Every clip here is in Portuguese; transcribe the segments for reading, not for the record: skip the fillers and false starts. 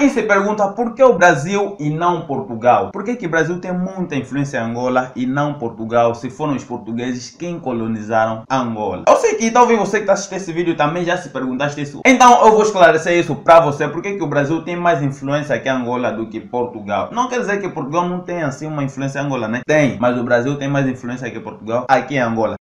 quem se pergunta por que o Brasil e não Portugal? Por que o Brasil tem muita influência em Angola e não Portugal, se foram os portugueses quem colonizaram Angola? Eu sei que talvez você que está assistindo esse vídeo também já se perguntaste isso. Então eu vou esclarecer isso para você. Por que o Brasil tem mais influência aqui em Angola do que Portugal? Não quer dizer que Portugal não tem assim uma influência em Angola, né? Tem, mas o Brasil tem mais influência que Portugal aqui em Angola.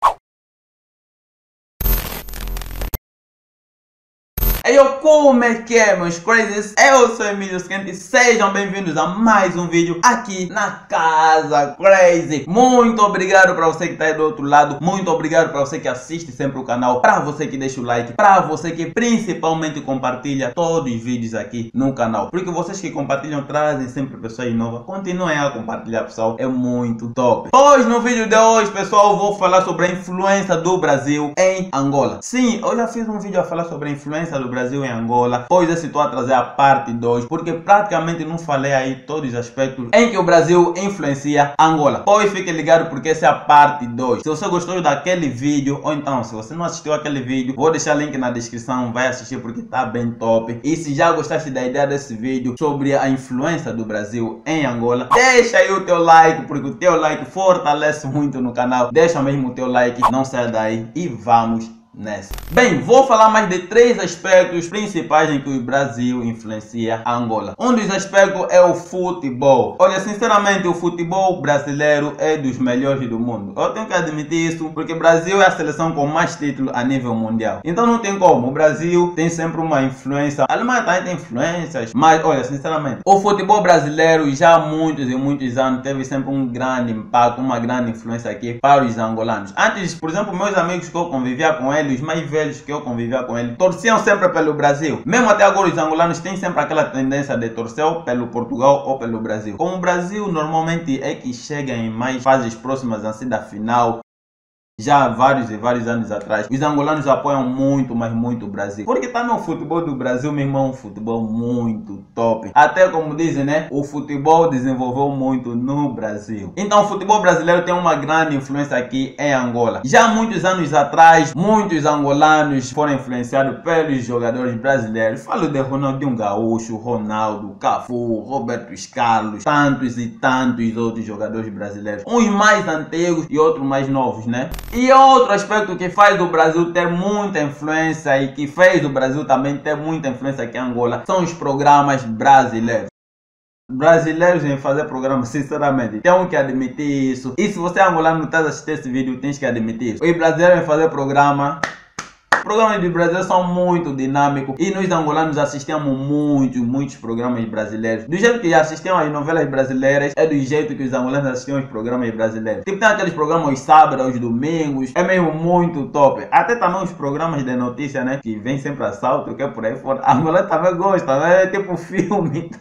Como é que é, meus crazies? Eu sou Emílio Skent e sejam bem-vindos a mais um vídeo aqui na Casa Crazy. Muito obrigado para você que está aí do outro lado, muito obrigado para você que assiste sempre o canal, para você que deixa o like, para você que principalmente compartilha todos os vídeos aqui no canal, porque vocês que compartilham trazem sempre pessoas novas. Continuem a compartilhar, pessoal, é muito top. Hoje, no vídeo de hoje, pessoal, eu vou falar sobre a influência do Brasil em Angola. Sim, eu já fiz um vídeo a falar sobre a influência do Brasil em Angola, pois esse estou a trazer a parte 2, porque praticamente não falei aí todos os aspectos em que o Brasil influencia Angola. Pois fique ligado porque essa é a parte 2. Se você gostou daquele vídeo, ou então se você não assistiu aquele vídeo, vou deixar link na descrição, vai assistir porque tá bem top. E se já gostaste da ideia desse vídeo sobre a influência do Brasil em Angola, deixa aí o teu like, porque o teu like fortalece muito no canal. Deixa mesmo o teu like, não saia daí e vamos nessa. Bem, vou falar mais de 3 aspectos principais em que o Brasil influencia a Angola. Um dos aspectos é o futebol. Olha, sinceramente, o futebol brasileiro é dos melhores do mundo. Eu tenho que admitir isso, porque o Brasil é a seleção com mais títulos a nível mundial. Então não tem como. O Brasil tem sempre uma influência. A Alemanha também tem influências, mas olha, sinceramente, o futebol brasileiro já há muitos e muitos anos teve sempre um grande impacto, uma grande influência aqui para os angolanos. Antes, por exemplo, meus amigos que eu convivia com eles, os mais velhos que eu convivia com ele, torciam sempre pelo Brasil. Mesmo até agora os angolanos têm sempre aquela tendência de torcer ou pelo Portugal ou pelo Brasil. Como o Brasil normalmente é que chega em mais fases próximas assim da final, já há vários e vários anos atrás, os angolanos apoiam muito, mas muito o Brasil. Porque tá no futebol do Brasil, meu irmão, um futebol muito top. Até como dizem, né? O futebol desenvolveu muito no Brasil. Então o futebol brasileiro tem uma grande influência aqui em Angola. Já há muitos anos atrás, muitos angolanos foram influenciados pelos jogadores brasileiros. Falo de Ronaldinho Gaúcho, Ronaldo, Cafu, Roberto Carlos, tantos e tantos outros jogadores brasileiros. Uns mais antigos e outros mais novos, né? E outro aspecto que faz o Brasil ter muita influência e que fez o Brasil também ter muita influência aqui em Angola são os programas brasileiros. Brasileiros em fazer programas, sinceramente, tenho que admitir isso. E se você é angolano e está assistindo esse vídeo, tens que admitir isso. Os brasileiros em fazer programa. Os programas de Brasil são muito dinâmicos e nós angolanos assistimos muitos programas brasileiros. Do jeito que assistiam as novelas brasileiras, é do jeito que os angolanos assistiam os programas brasileiros. Tipo, tem aqueles programas aos sábados, aos domingos, é mesmo muito top. Até também os programas de notícia, né, que vem sempre assalto, que é por aí fora. A Angola também gosta, né, é tipo filme.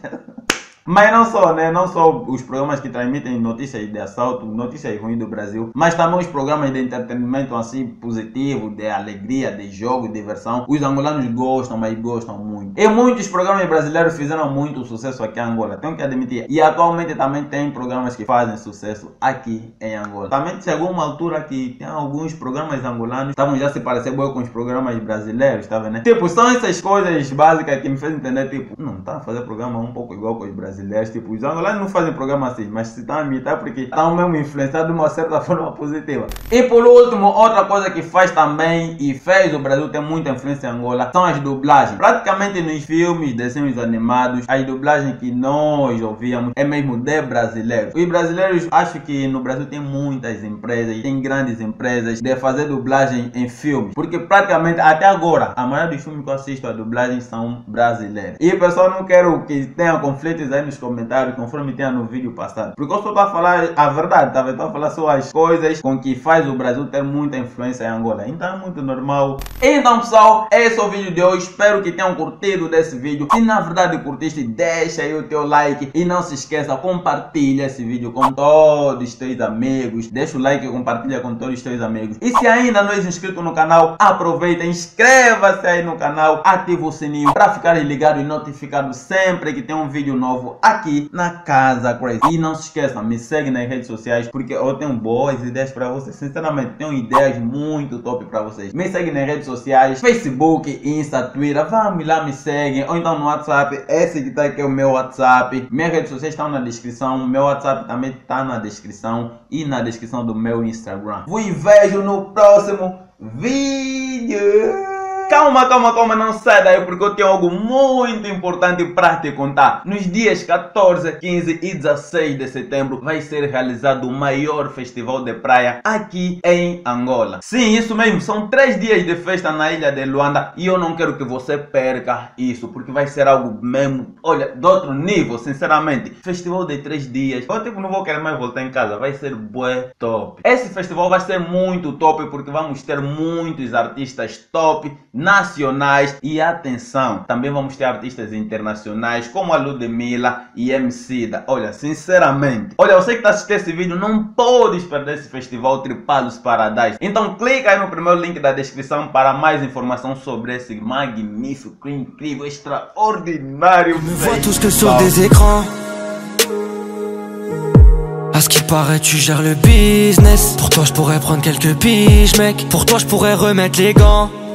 Mas não só, né? Não só os programas que transmitem notícias de assalto, notícias ruins do Brasil, mas também os programas de entretenimento assim positivo, de alegria, de jogo, de diversão. Os angolanos gostam, mas gostam muito. E muitos programas brasileiros fizeram muito sucesso aqui em Angola, tenho que admitir. E atualmente também tem programas que fazem sucesso aqui em Angola. Também chegou uma altura que tem alguns programas angolanos estavam já se parecendo com os programas brasileiros, tá vendo? Tipo, são essas coisas básicas que me fez entender, tipo, não tá a fazer programa um pouco igual com os brasileiros. Tipo, os angolanos não fazem programa assim, mas se estão a imitar porque estão mesmo influenciados de uma certa forma positiva. E por último, outra coisa que faz também e fez o Brasil ter muita influência em Angola são as dublagens. Praticamente nos filmes, desenhos animados, as dublagens que nós ouvíamos é mesmo de brasileiros. Os brasileiros, acho que no Brasil tem muitas empresas, tem grandes empresas de fazer dublagem em filmes, porque praticamente até agora a maioria dos filmes que eu assisto a dublagem são brasileiros. E pessoal, não quero que tenha conflitos aí nos comentários, conforme tinha no vídeo passado, porque eu só estou a falar a verdade, tá? Estou a falar só as coisas com que faz o Brasil ter muita influência em Angola. Então é muito normal. Então pessoal, esse é o vídeo de hoje. Espero que tenham curtido desse vídeo. Se na verdade curtiste, deixa aí o teu like e não se esqueça, compartilha esse vídeo com todos os teus amigos. Deixa o like e compartilha com todos os teus amigos. E se ainda não és inscrito no canal, aproveita, inscreva-se aí no canal, ativa o sininho para ficar ligado e notificado sempre que tem um vídeo novo novo aqui na Casa Crazy. E não se esqueçam, me segue nas redes sociais porque eu tenho boas ideias para vocês. Sinceramente, tenho ideias muito top para vocês. Me segue nas redes sociais, Facebook, Insta, Twitter. Vamos lá, me seguem. Ou então no WhatsApp, esse que tá aqui é o meu WhatsApp. Minhas redes sociais estão na descrição. Meu WhatsApp também está na descrição. E na descrição do meu Instagram. Vos vejo no próximo vídeo. Calma, não sai daí porque eu tenho algo muito importante para te contar. Nos dias 14, 15 e 16 de setembro vai ser realizado o maior festival de praia aqui em Angola. Sim, isso mesmo, são 3 dias de festa na ilha de Luanda e eu não quero que você perca isso, porque vai ser algo mesmo, olha, de outro nível, sinceramente. Festival de 3 dias, eu tipo não vou querer mais voltar em casa, vai ser bué top. Esse festival vai ser muito top porque vamos ter muitos artistas top, nacionais e atenção, também vamos ter artistas internacionais como a Ludmilla e Emicida. Olha, sinceramente, olha, você que está assistindo esse vídeo não pode perder esse festival Tripalos Paradise. Então clica aí no primeiro link da descrição para mais informação sobre esse magnífico, incrível, extraordinário festival. À ce qui paraît, tu gères le business. Pour toi, je pourrais prendre quelques piges, mec. Pour toi, je pourrais remettre les gants.